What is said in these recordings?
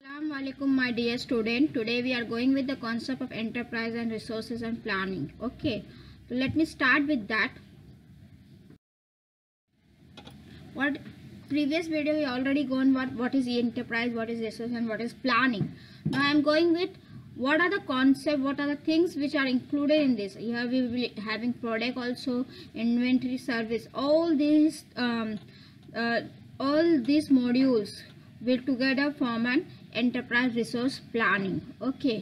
Assalamualaikum my dear student. Today we are going with the concept of enterprise and resources and planning. Okay, so let me start with that. What previous video we already gone what is the enterprise, what is resource and what is planning. Now I am going with what are the concept, what are the things which are included in this. Here we will be having product also, inventory, service, all these modules will together form an enterprise resource planning. Okay,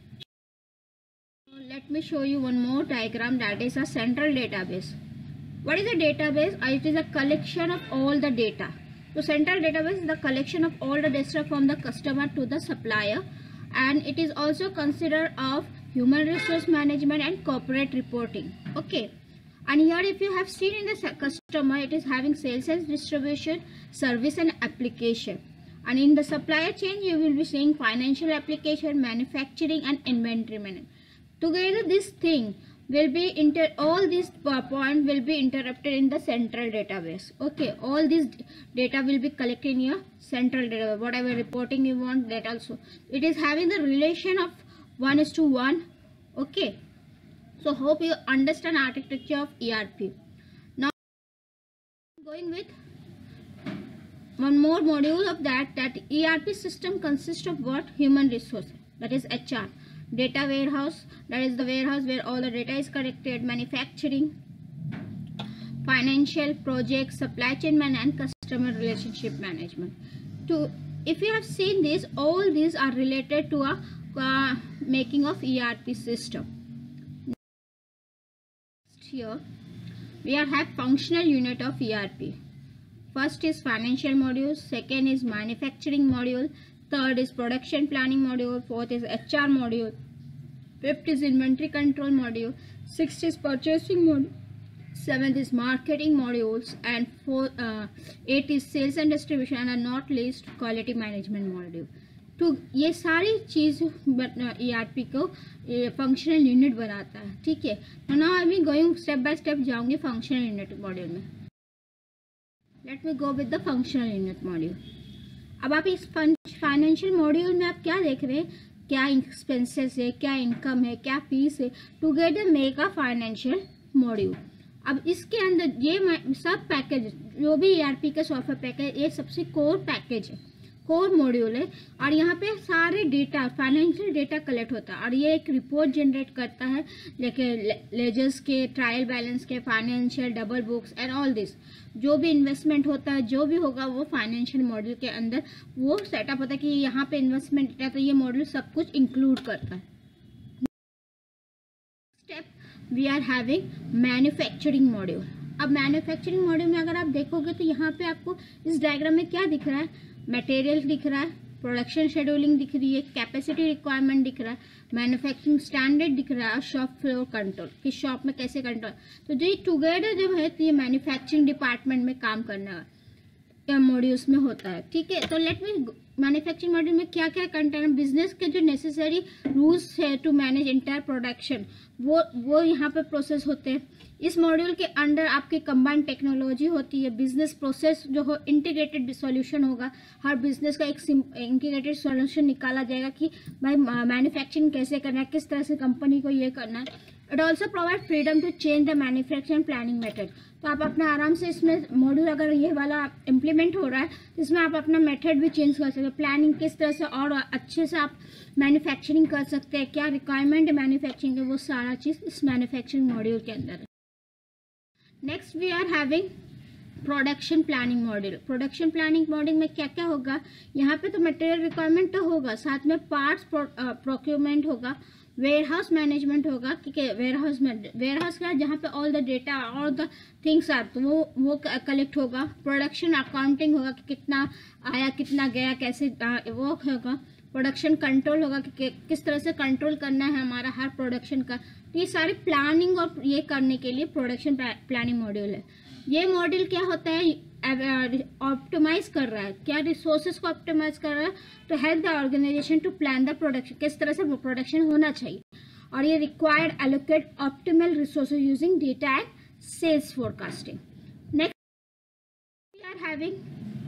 so let me show you one more diagram, that is a central database. What is a database? It is a collection of all the data. So central database is the collection of all the data from the customer to the supplier, and it is also considered of human resource management and corporate reporting. Okay, and here if you have seen in the customer, it is having sales and distribution, service and application. And in the supplier chain, you will be seeing financial application, manufacturing and inventory management. Together this thing will be all these points will be interrupted in the central database. Okay, all this data will be collected in your central database. Whatever reporting you want, that also. It is having the relation of 1:1. Okay, so hope you understand architecture of ERP. Now going with one more module of that ERP system consists of what? Human resource, that is HR. Data warehouse, that is the warehouse where all the data is collected. Manufacturing, financial, project, supply chain management and customer relationship management. If you have seen this, all these are related to a making of ERP system. Here we have functional unit of ERP. First is financial module, second is manufacturing module, third is production planning module, fourth is HR module, fifth is inventory control module, sixth is purchasing module, seventh is marketing modules, and eighth is sales and distribution, and not least quality management module. तो ये सारी चीज़ ERP को functional unit बनाता है. ठीक है, तो now I am going step by step जाऊंगी फंक्शनल यूनिट मॉड्यूल में. Let me go with the functional unit module. अब आप इस फाइनेंशियल मॉड्यूल में आप क्या देख रहे हैं? क्या एक्सपेंसेस है, क्या इनकम है, क्या फीस है. Together make a financial module. अब इसके अंदर ये सब पैकेज जो भी ERP का सॉफ्टवेयर पैकेज, ये सबसे कोर पैकेज है, कोर मॉड्यूल है. और यहाँ पे सारे डेटा, फाइनेंशियल डेटा कलेक्ट होता है और ये एक रिपोर्ट जनरेट करता है, लेकिन लेजर्स के, ट्रायल बैलेंस के, financial, double books and all this. जो भी इन्वेस्टमेंट होता है, जो भी होगा, वो फाइनेंशियल मॉड्यूल के अंदर वो सेटअप होता है कि यहाँ पे इन्वेस्टमेंट डेटा, तो ये मॉड्यूल सब कुछ इंक्लूड करता है. Step we are having manufacturing module. अब मैन्युफैक्चरिंग मॉड्यूल में अगर आप देखोगे तो यहाँ पे आपको इस डायग्राम में क्या दिख रहा है? मटेरियल दिख रहा है, प्रोडक्शन शेड्यूलिंग दिख रही है, कैपेसिटी रिक्वायरमेंट दिख रहा है, मैन्युफैक्चरिंग स्टैंडर्ड दिख रहा है और शॉप फ्लोर कंट्रोल, कि शॉप में कैसे कंट्रोल. तो जो टुगेदर जब है तो ये मैन्युफैक्चरिंग डिपार्टमेंट में काम करना मॉड्यूल्स में होता है. ठीक है, तो लेट मी मैन्युफैक्चरिंग मॉड्यूल में क्या क्या कंटेंट, बिजनेस के जो नेसेसरी रूल्स है टू मैनेज इंटायर प्रोडक्शन, वो यहाँ पे प्रोसेस होते हैं. इस मॉड्यूल के अंडर आपकी कंबाइंड टेक्नोलॉजी होती है. बिजनेस प्रोसेस जो हो, इंटीग्रेटेड सॉल्यूशन होगा. हर बिजनेस का एक इंटीग्रेटेड सॉल्यूशन निकाला जाएगा कि भाई मैन्युफैक्चरिंग कैसे करना है, किस तरह से कंपनी को ये करना है. It also provide freedom to change the manufacturing planning method. तो आप अपना आराम से इसमें मॉड्यूल अगर ये वाला इम्प्लीमेंट हो रहा है तो इसमें आप अपना मेथड भी चेंज कर सकते हैं. प्लानिंग किस तरह से और अच्छे से आप मैन्युफैक्चरिंग कर सकते हैं, क्या रिक्वायरमेंट है मैन्युफैक्चरिंग है, वो सारा चीज़ इस मैन्युफैक्चरिंग मॉड्यूल के अंदर है. Next we are having production planning module. Production planning module में क्या क्या होगा? यहाँ पे तो मटेरियल रिक्वायरमेंट तो होगा, साथ में पार्ट्स प्रोक्योरमेंट होगा, वेयरहाउस मैनेजमेंट होगा. ठीक है, वेयरहाउस का जहाँ पे ऑल द डेटा और द थिंग्स आर, तो वो कलेक्ट होगा. प्रोडक्शन अकाउंटिंग होगा कि कितना आया, कितना गया, कैसे वो होगा. प्रोडक्शन कंट्रोल होगा कि किस तरह से कंट्रोल करना है हमारा हर प्रोडक्शन का. तो ये सारी प्लानिंग और ये करने के लिए प्रोडक्शन प्लानिंग मॉड्यूल है. ये मॉड्यूल क्या होता है? ऑप्टिमाइज कर रहा है, क्या रिसोर्सेज को ऑप्टिमाइज कर रहा है, तो help the organization to plan the production, किस तरह से प्रोडक्शन होना चाहिए. और ये required allocate optimal resources using data and sales forecasting. Next we are having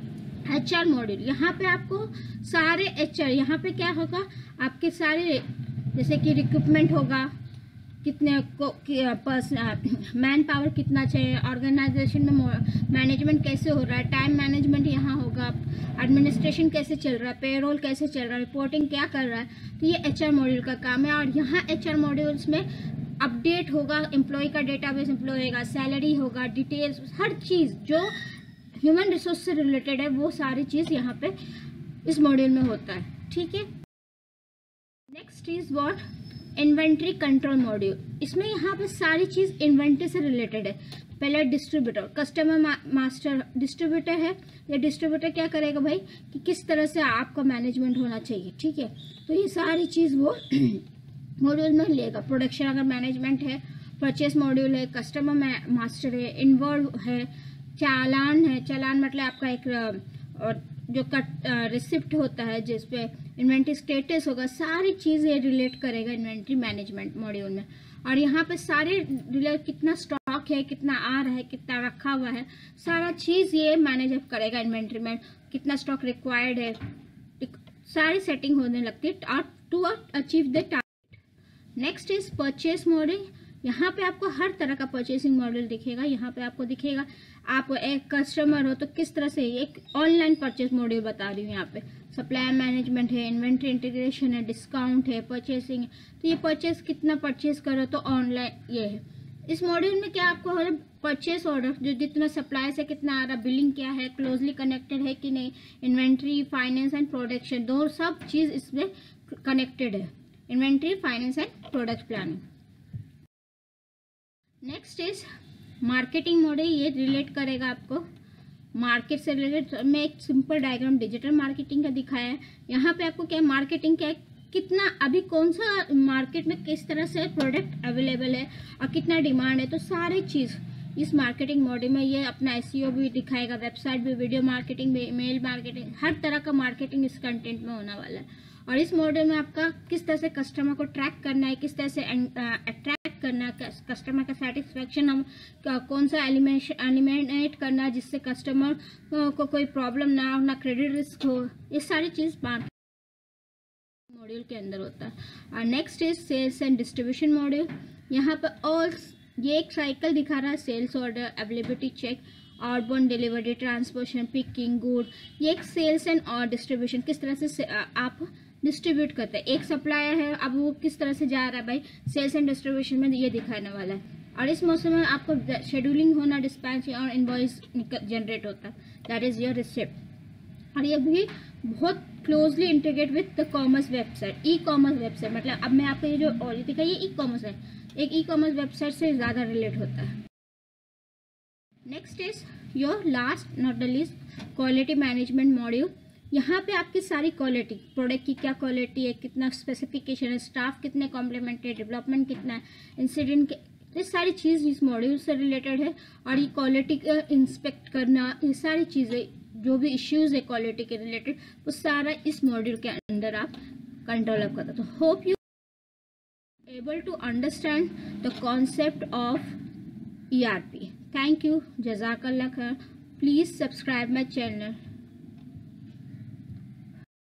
HR module, यहाँ पे आपको सारे HR, यहाँ पे क्या होगा आपके सारे, जैसे कि रिक्रूटमेंट होगा, कितने को मैन पावर कितना चाहिए, ऑर्गेनाइजेशन में मैनेजमेंट कैसे हो रहा है, टाइम मैनेजमेंट यहाँ होगा, एडमिनिस्ट्रेशन कैसे चल रहा है, पेरोल कैसे चल रहा है, रिपोर्टिंग क्या कर रहा है। तो ये HR मॉड्यूल का काम है। और यहाँ HR मॉड्यूल्स में अपडेट होगा, एम्प्लॉय का डेटाबेस एम्प्लॉय होगा, सैलरी होगा, डिटेल्स, हर चीज़ जो ह्यूमन रिसोर्स से रिलेटेड है वो सारी चीज़ यहाँ पे इस मॉड्यूल में होता है। ठीक है, next is what, inventory control module. इसमें यहाँ पे सारी चीज़ इन्वेंट्री से रिलेटेड है। पहले डिस्ट्रीब्यूटर, कस्टमर मास्टर डिस्ट्रीब्यूटर है। ये डिस्ट्रीब्यूटर क्या करेगा भाई कि किस तरह से आपका मैनेजमेंट होना चाहिए। ठीक है, तो ये सारी चीज़ वो मॉड्यूल में लेगा। प्रोडक्शन अगर मैनेजमेंट है, परचेस मॉड्यूल है, कस्टमर मास्टर है, इन्वॉल्व है, चालान है। चालान मतलब आपका एक और जो रिसिप्ट होता है जिसपे इन्वेंट्री स्टेटस होगा, सारी चीज़ें रिलेट करेगा इन्वेंट्री मैनेजमेंट मॉड्यूल में। और यहाँ पे सारे रिलेट, कितना स्टॉक है, कितना आ रहा है, कितना रखा हुआ है, सारा चीज़ ये मैनेज करेगा इन्वेंट्री में। कितना स्टॉक रिक्वायर्ड है, सारी सेटिंग होने लगती है to achieve the target. Next is purchase module. यहाँ पे आपको हर तरह का परचेसिंग मॉडल दिखेगा। यहाँ पे आपको दिखेगा आप एक कस्टमर हो तो किस तरह से, एक ऑनलाइन परचेस मॉड्यूल बता रही हूँ। यहाँ पे सप्लाई मैनेजमेंट है, इन्वेंट्री इंटीग्रेशन है, डिस्काउंट है, परचेसिंग है। तो ये परचेस कितना परचेस करो तो ऑनलाइन ये है। इस मॉड्यूल में क्या आपको हो, परचेस ऑर्डर जो जितना सप्लाई से कितना आ रहा, बिलिंग क्या है, क्लोजली कनेक्टेड है कि नहीं, इन्वेंट्री, फाइनेंस एंड प्रोडक्शन, दो सब चीज़ इसमें कनेक्टेड है। Inventory, finance and product planning. Next is marketing model. ये रिलेट करेगा आपको मार्केट से रिलेटेड। मैं एक सिंपल डायग्राम डिजिटल मार्केटिंग का दिखाया है। यहाँ पे आपको क्या मार्केटिंग क्या है, कितना अभी कौन सा मार्केट में किस तरह से प्रोडक्ट अवेलेबल है और कितना डिमांड है, तो सारी चीज़ इस मार्केटिंग मॉडल में ये अपना SEO भी दिखाएगा, वेबसाइट भी, वीडियो मार्केटिंग भी, ईमेल मार्केटिंग, हर तरह का मार्केटिंग इस कंटेंट में होने वाला है। और इस मॉडल में आपका किस तरह से कस्टमर को ट्रैक करना है, किस तरह से अट्रैक्ट करना है, कस्टमर का सेटिस्फेक्शन हम कौन सा एलिमिनेट करना है जिससे कस्टमर को कोई प्रॉब्लम ना हो, ना क्रेडिट रिस्क हो, ये सारी चीज़ मॉड्यूल के अंदर होता है। और next is sales and distribution module. यहाँ पर ऑल ये एक साइकिल दिखा रहा है, sales order, availability check, outbound delivery, transportation, picking, good. ये एक सेल्स एंड और डिस्ट्रीब्यूशन, किस तरह से आप डिस्ट्रीब्यूट करते हैं। एक सप्लायर है, अब वो किस तरह से जा रहा है भाई, सेल्स एंड डिस्ट्रीब्यूशन में ये दिखाने वाला है। और इस मौसम में आपको शेड्यूलिंग होना, डिस्पैच और इनवॉइस जनरेट होता है, दैट इज योर रिसिप्ट। और ये भी बहुत closely integrate with the commerce website, e commerce website. मतलब अब मैं आपको ये जो और दिखाई, ये ई कॉमर्स है, एक ई कॉमर्स वेबसाइट से ज़्यादा रिलेट होता है। Next is your last not the least, quality management module. यहाँ पे आपकी सारी क्वालिटी, प्रोडक्ट की क्या क्वालिटी है, कितना स्पेसिफिकेशन है, स्टाफ कितने कॉम्प्लीमेंट्री, डेवलपमेंट कितना है, इंसिडेंट, ये सारी चीज़ इस मॉड्यूल से रिलेटेड है। और ये क्वालिटी का इंस्पेक्ट करना, ये सारी चीज़ें जो भी इश्यूज़ है क्वालिटी के रिलेटेड, वो सारा इस मॉड्यूल के अंदर आप कंट्रोल अप करते हो। तो hope you able to understand the concept of ERP. Thank you. Jazakallah khair. Please subscribe my channel.